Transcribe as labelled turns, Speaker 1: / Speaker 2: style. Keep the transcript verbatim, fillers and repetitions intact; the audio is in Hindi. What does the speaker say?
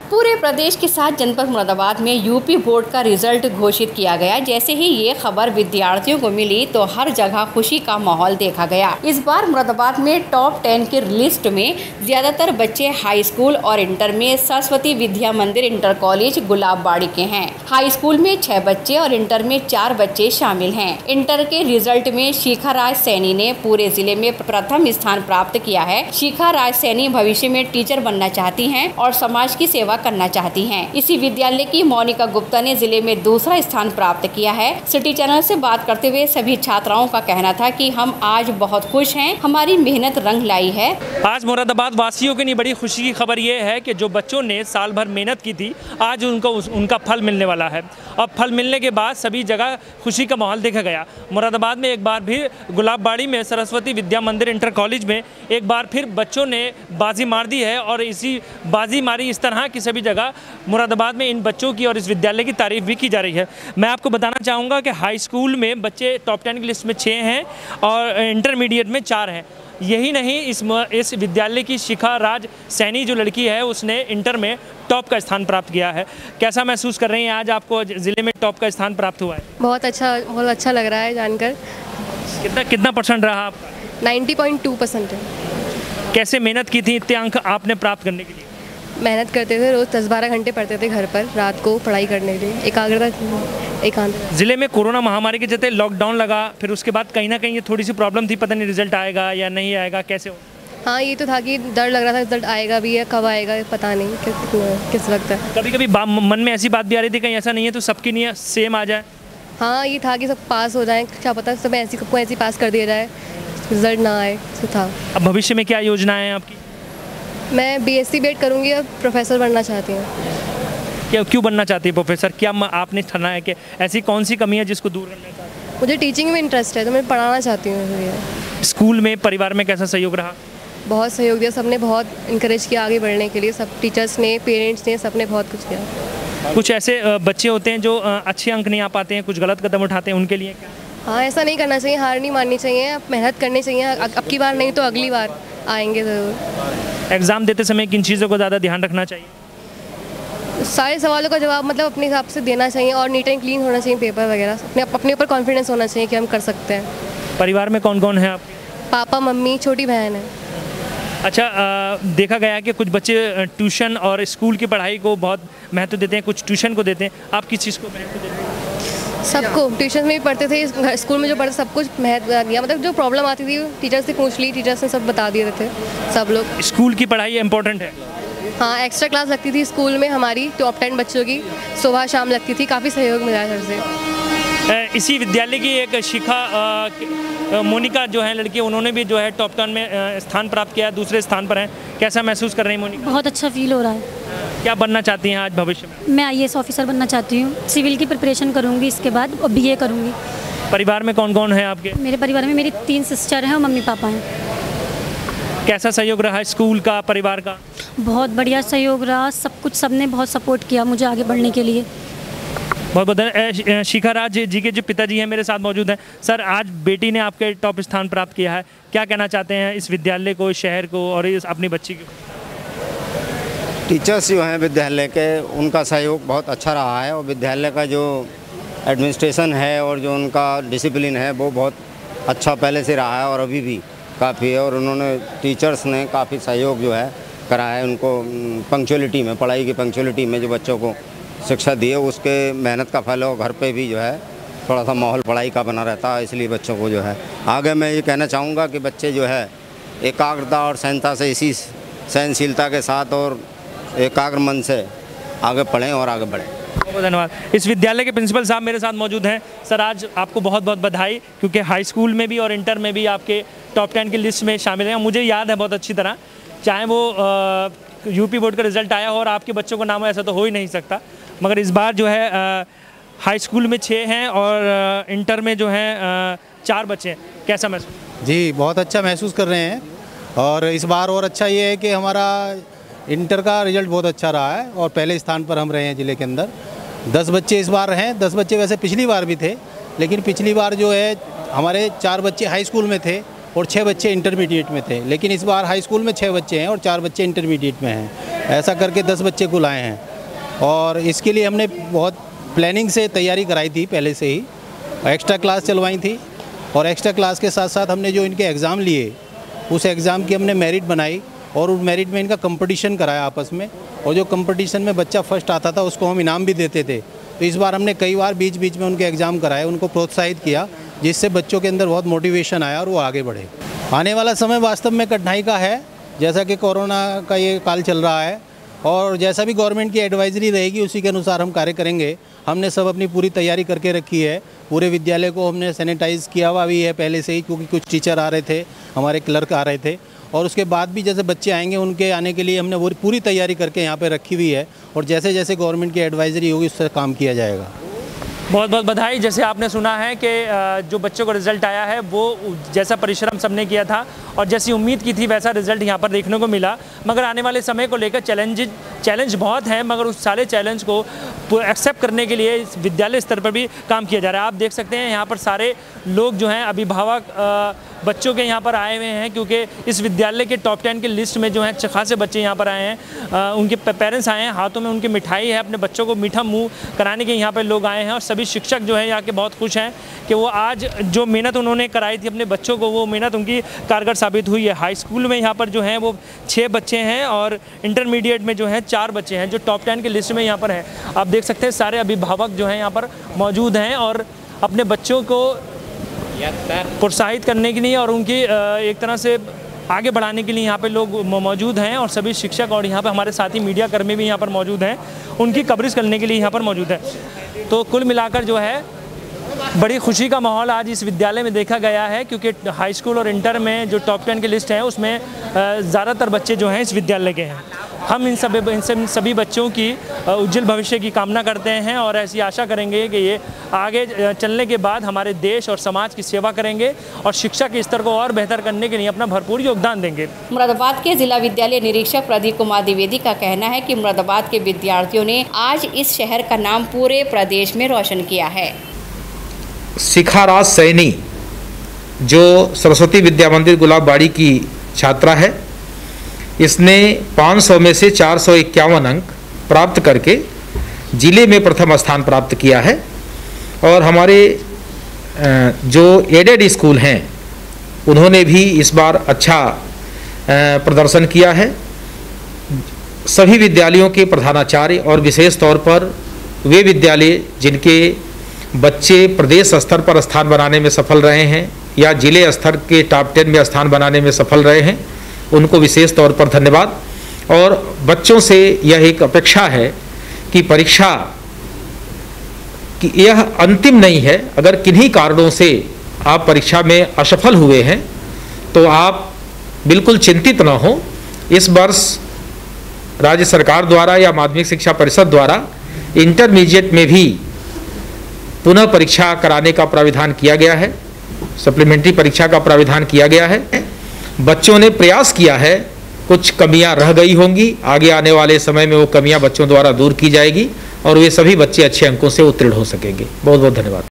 Speaker 1: पूरे प्रदेश के साथ जनपद मुरादाबाद में यूपी बोर्ड का रिजल्ट घोषित किया गया। जैसे ही ये खबर विद्यार्थियों को मिली तो हर जगह खुशी का माहौल देखा गया। इस बार मुरादाबाद में टॉप टेन की लिस्ट में ज्यादातर बच्चे हाई स्कूल और इंटर में सरस्वती विद्या मंदिर इंटर कॉलेज गुलाबबाड़ी के हैं। हाई स्कूल में छह बच्चे और इंटर में चार बच्चे शामिल हैं। इंटर के रिजल्ट में शिखा राज सैनी ने पूरे जिले में प्रथम स्थान प्राप्त किया है। शिखा राज सैनी भविष्य में टीचर बनना चाहती हैं और समाज की सेवा करना चाहती हैं। इसी विद्यालय की मोनिका गुप्ता ने जिले में दूसरा स्थान प्राप्त किया है। सिटी चैनल से बात करते हुए सभी छात्राओं का कहना था कि हम आज बहुत खुश हैं, हमारी मेहनत रंग लाई है।
Speaker 2: आज मुरादाबाद वासियों के लिए बड़ी खुशी की खबर ये है कि जो बच्चों ने साल भर मेहनत की थी, आज उनको उनका फल मिलने वाला है। और फल मिलने के बाद सभी जगह खुशी का माहौल देखा गया। मुरादाबाद में एक बार भी गुलाबबाड़ी में सरस्वती विद्या मंदिर इंटर कॉलेज में एक बार फिर बच्चों ने बाजी मार दी है और इसी बाजी मारी इस तरह की सभी जगह मुरादाबाद में इन बच्चों की और इस विद्यालय की तारीफ भी की जा रही है। मैं आपको बताना चाहूँगा कि हाई स्कूल में बच्चे टॉप टेन की लिस्ट में छः हैं और इंटरमीडिएट में चार हैं। यही नहीं, इस इस विद्यालय की शिखा राज सैनी जो लड़की है उसने इंटर में टॉप का स्थान प्राप्त किया है। कैसा महसूस कर रही हैं आज आपको ज़िले में टॉप का स्थान प्राप्त हुआ है? बहुत
Speaker 3: अच्छा बहुत अच्छा लग रहा है जानकर।
Speaker 2: कितना कितना परसेंट रहा आपका?
Speaker 3: नब्बे पॉइंट दो परसेंट है।
Speaker 2: कैसे मेहनत की थी इतने अंक आपने प्राप्त करने के लिए?
Speaker 3: मेहनत करते थे, रोज़ दस बारह घंटे पढ़ते थे घर पर रात को पढ़ाई करने के लिए, एकाग्रता एकांत।
Speaker 2: ज़िले में कोरोना महामारी के चलते लॉकडाउन लगा, फिर उसके बाद कहीं ना कहीं ये थोड़ी सी प्रॉब्लम थी, पता नहीं रिजल्ट आएगा या नहीं आएगा, कैसे हो?
Speaker 3: हाँ, ये तो था कि डर लग रहा था रिजल्ट आएगा भी या कब आएगा पता नहीं किस किस वक्त है।
Speaker 2: कभी कभी मन में ऐसी बात भी आ रही थी कहीं ऐसा नहीं है तो सबकी नहीं सेम आ जाए?
Speaker 3: हाँ, ये था कि सब पास हो जाए, क्या पता सब ऐसी सबको ऐसी पास कर दिया जाए, रिजल्ट ना आए, तो था।
Speaker 2: अब भविष्य में क्या योजनाएं हैं आपकी?
Speaker 3: मैं बीएससी बीएड करूँगी और प्रोफेसर बनना चाहती हूँ।
Speaker 2: क्या क्यों बनना चाहती है प्रोफेसर? क्या आपने ठाना है कि ऐसी कौन सी कमी है जिसको दूर करना चाहती है?
Speaker 3: मुझे टीचिंग में इंटरेस्ट है तो मैं पढ़ाना चाहती हूँ।
Speaker 2: स्कूल में परिवार में कैसा सहयोग रहा?
Speaker 3: बहुत सहयोग दिया, सबने बहुत इंकरेज किया आगे बढ़ने के लिए, सब टीचर्स ने, पेरेंट्स ने, सबने बहुत कुछ किया।
Speaker 2: कुछ ऐसे बच्चे होते हैं जो अच्छे अंक नहीं आ पाते हैं, कुछ गलत कदम उठाते हैं, उनके लिए क्या?
Speaker 3: हाँ, ऐसा नहीं करना चाहिए, हार नहीं माननी चाहिए, मेहनत करनी चाहिए। अब की बार नहीं तो अगली बार आएंगे ज़रूर।
Speaker 2: एग्ज़ाम देते समय किन चीज़ों को ज़्यादा ध्यान रखना चाहिए?
Speaker 3: सारे सवालों का जवाब मतलब अपने हिसाब से देना चाहिए और नीट एंड क्लीन होना चाहिए पेपर वगैरह, अपने अपने ऊपर कॉन्फिडेंस होना चाहिए कि हम कर सकते हैं।
Speaker 2: परिवार में कौन कौन है आपके?
Speaker 3: पापा, मम्मी, छोटी बहन है।
Speaker 2: अच्छा, आ, देखा गया है कि कुछ बच्चे ट्यूशन और स्कूल की पढ़ाई को बहुत महत्व देते हैं, कुछ ट्यूशन को देते हैं, आप किस चीज़ को महत्व देते हैं?
Speaker 3: सबको, ट्यूशन में भी पढ़ते थे, स्कूल में जो पढ़ते सब कुछ महत्व दिया, मतलब जो प्रॉब्लम आती थी टीचर से पूछ ली, टीचर्स ने सब बता दिए थे सब लोग।
Speaker 2: स्कूल की पढ़ाई इम्पोर्टेंट है?
Speaker 3: हाँ, एक्स्ट्रा क्लास लगती थी स्कूल में हमारी, टॉप टेन बच्चों की सुबह शाम लगती थी, काफ़ी सहयोग मिला सर से।
Speaker 2: इसी विद्यालय की एक शिखा मोनिका जो है लड़की, उन्होंने भी जो है टॉप टेन में स्थान प्राप्त किया, दूसरे स्थान पर हैं। कैसा महसूस कर रही हैं मोनिका?
Speaker 4: बहुत अच्छा फील हो रहा है।
Speaker 2: क्या बनना चाहती हैं आज भविष्य में?
Speaker 4: मैं आई ए एस ऑफिसर बनना चाहती हूँ, सिविल की प्रिपरेशन करूँगी, इसके बाद और बी ए करूँगी।
Speaker 2: परिवार में कौन कौन है आपके?
Speaker 4: मेरे परिवार में मेरी तीन सिस्टर हैं और मम्मी पापा हैं।
Speaker 2: कैसा सहयोग रहा स्कूल का, परिवार का?
Speaker 4: बहुत बढ़िया सहयोग रहा, सब कुछ सबने बहुत सपोर्ट किया मुझे आगे बढ़ने के लिए।
Speaker 2: बहुत बहुत। शिखा राज जी के जो पिताजी हैं मेरे साथ मौजूद हैं। सर, आज बेटी ने आपके टॉप स्थान प्राप्त किया है, क्या कहना चाहते हैं इस विद्यालय को, इस शहर को और इस अपनी बच्ची को?
Speaker 5: टीचर्स जो हैं विद्यालय के, उनका सहयोग बहुत अच्छा रहा है और विद्यालय का जो एडमिनिस्ट्रेशन है और जो उनका डिसिप्लिन है वो बहुत अच्छा पहले से रहा है और अभी भी काफ़ी है। और उन्होंने टीचर्स ने काफ़ी सहयोग जो है करा है उनको पंक्चुअलिटी में, पढ़ाई की पंक्चुअलिटी में जो बच्चों को शिक्षा दी है उसके मेहनत का फल है। और घर पे भी जो है थोड़ा सा माहौल पढ़ाई का बना रहता है, इसलिए बच्चों को जो है आगे मैं ये कहना चाहूँगा कि बच्चे जो है एकाग्रता और सहनता से, इसी सहनशीलता के साथ और एकाग्र मन से आगे पढ़ें और आगे बढ़ें।
Speaker 2: बहुत धन्यवाद। इस विद्यालय के प्रिंसिपल साहब मेरे साथ मौजूद हैं। सर, आज आपको बहुत बहुत बधाई, क्योंकि हाई स्कूल में भी और इंटर में भी आपके टॉप टेन की लिस्ट में शामिल हैं। मुझे याद है बहुत अच्छी तरह, चाहे वो यूपी बोर्ड का रिजल्ट आया हो और आपके बच्चों को नाम हो, ऐसा तो हो ही नहीं सकता। मगर इस बार जो है आ, हाई स्कूल में छः हैं और आ, इंटर में जो हैं आ, चार बच्चे हैं। कैसा महसूस?
Speaker 6: जी, बहुत अच्छा महसूस कर रहे हैं। और इस बार और अच्छा ये है कि हमारा इंटर का रिजल्ट बहुत अच्छा रहा है और पहले स्थान पर हम रहे हैं ज़िले के अंदर। दस बच्चे इस बार हैं। दस बच्चे वैसे पिछली बार भी थे, लेकिन पिछली बार जो है हमारे चार बच्चे हाई स्कूल में थे और छः बच्चे इंटरमीडिएट में थे, लेकिन इस बार हाई स्कूल में छः बच्चे हैं और चार बच्चे इंटरमीडिएट में हैं। ऐसा करके दस बच्चे कुल आए हैं। और इसके लिए हमने बहुत प्लानिंग से तैयारी कराई थी, पहले से ही एक्स्ट्रा क्लास चलवाई थी। और एक्स्ट्रा क्लास के साथ साथ हमने जो इनके एग्ज़ाम लिए, उस एग्ज़ाम की हमने मेरिट बनाई और उस मेरिट में इनका कंपटीशन कराया आपस में। और जो कंपटीशन में बच्चा फर्स्ट आता था उसको हम इनाम भी देते थे। तो इस बार हमने कई बार बीच बीच में उनके एग्ज़ाम कराए, उनको प्रोत्साहित किया, जिससे बच्चों के अंदर बहुत मोटिवेशन आया और वो आगे बढ़े। आने वाला समय वास्तव में कठिनाई का है, जैसा कि कोरोना का ये काल चल रहा है, और जैसा भी गवर्नमेंट की एडवाइजरी रहेगी उसी के अनुसार हम कार्य करेंगे। हमने सब अपनी पूरी तैयारी करके रखी है। पूरे विद्यालय को हमने सैनिटाइज़ किया हुआ भी है पहले से ही, क्योंकि कुछ टीचर आ रहे थे, हमारे क्लर्क आ रहे थे। और उसके बाद भी जैसे बच्चे आएंगे उनके आने के लिए हमने वो पूरी तैयारी करके यहाँ पे रखी हुई है। और जैसे जैसे गवर्नमेंट की एडवाइजरी होगी उससे काम किया जाएगा।
Speaker 2: बहुत बहुत बधाई। जैसे आपने सुना है कि जो बच्चों को रिज़ल्ट आया है वो जैसा परिश्रम सबने किया था और जैसी उम्मीद की थी वैसा रिज़ल्ट यहाँ पर देखने को मिला। मगर आने वाले समय को लेकर चैलेंज चैलेंज बहुत हैं, मगर उस सारे चैलेंज को एक्सेप्ट करने के लिए इस विद्यालय स्तर पर भी काम किया जा रहा है। आप देख सकते हैं यहाँ पर सारे लोग जो हैं अभिभावक बच्चों के यहाँ पर आए हुए हैं, क्योंकि इस विद्यालय के टॉप टेन की लिस्ट में जो है खासे बच्चे यहाँ पर आए हैं। आ, उनके पेरेंट्स आए हैं, हाथों में उनकी मिठाई है, अपने बच्चों को मीठा मुंह कराने के यहाँ पर लोग आए हैं। और सभी शिक्षक जो हैं यहाँ के बहुत खुश हैं कि वो आज जो मेहनत उन्होंने कराई थी अपने बच्चों को, वो मेहनत उनकी कारगर साबित हुई है। हाई स्कूल में यहाँ पर जो हैं वो छः बच्चे हैं और इंटरमीडिएट में जो हैं चार बच्चे हैं जो टॉप टेन की लिस्ट में यहाँ पर हैं। आप देख सकते हैं सारे अभिभावक जो हैं यहाँ पर मौजूद हैं और अपने बच्चों को प्रोत्साहित करने के लिए और उनकी एक तरह से आगे बढ़ाने के लिए यहाँ पे लोग मौजूद हैं। और सभी शिक्षक और यहाँ पे हमारे साथी मीडिया कर्मी भी यहाँ पर मौजूद हैं, उनकी कवरेज करने के लिए यहाँ पर मौजूद है। तो कुल मिलाकर जो है बड़ी खुशी का माहौल आज इस विद्यालय में देखा गया है, क्योंकि हाई स्कूल और इंटर में जो टॉप टेन की लिस्ट है उसमें ज़्यादातर बच्चे जो हैं इस विद्यालय के हैं। हम इन सभी इन सभी बच्चों की उज्जवल भविष्य की कामना करते हैं और ऐसी आशा करेंगे कि ये आगे चलने के बाद हमारे देश और समाज की सेवा करेंगे और शिक्षा के स्तर को और बेहतर करने के लिए अपना भरपूर योगदान देंगे।
Speaker 1: मुरादाबाद के जिला विद्यालय निरीक्षक प्रदीप कुमार द्विवेदी का कहना है कि मुरादाबाद के विद्यार्थियों ने आज इस शहर का नाम पूरे प्रदेश में रोशन किया है।
Speaker 7: शिखा राज सैनी जो सरस्वती विद्या मंदिर गुलाबबाड़ी की छात्रा है, इसने पाँच सौ में से चार सौ इक्यावन अंक प्राप्त करके जिले में प्रथम स्थान प्राप्त किया है। और हमारे जो एडेड स्कूल हैं उन्होंने भी इस बार अच्छा प्रदर्शन किया है। सभी विद्यालयों के प्रधानाचार्य और विशेष तौर पर वे विद्यालय जिनके बच्चे प्रदेश स्तर पर स्थान बनाने में सफल रहे हैं या जिले स्तर के टॉप टेन में स्थान बनाने में सफल रहे हैं, उनको विशेष तौर पर धन्यवाद। और बच्चों से यह एक अपेक्षा है कि परीक्षा कि यह अंतिम नहीं है। अगर किन्हीं कारणों से आप परीक्षा में असफल हुए हैं तो आप बिल्कुल चिंतित न हो। इस वर्ष राज्य सरकार द्वारा या माध्यमिक शिक्षा परिषद द्वारा इंटरमीडिएट में भी पुनः परीक्षा कराने का प्राविधान किया गया है, सप्लीमेंट्री परीक्षा का प्राविधान किया गया है। बच्चों ने प्रयास किया है, कुछ कमियां रह गई होंगी, आगे आने वाले समय में वो कमियां बच्चों द्वारा दूर की जाएगी और वे सभी बच्चे अच्छे अंकों से उत्तीर्ण हो सकेंगे। बहुत बहुत धन्यवाद।